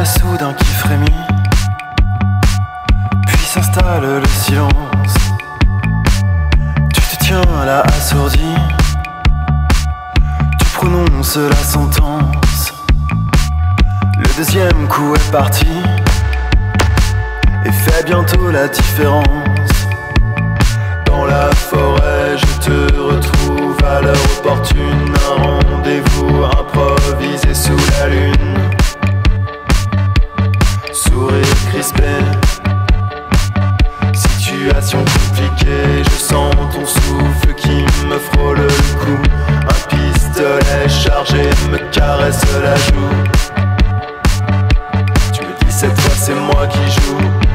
soudain qui frémit, puis s'installe le silence. Tu te tiens là assourdi, tu prononces la sentence. Le deuxième coup est parti et fait bientôt la différence. Dans la forêt, je te retrouve à l'heure opportune. Un rendez-vous improvisé sous la lune. Sourire crispé, situation compliquée. Je sens ton souffle qui me frôle le cou. Un pistolet chargé me caresse la joue. Tu me dis cette fois c'est moi qui joue.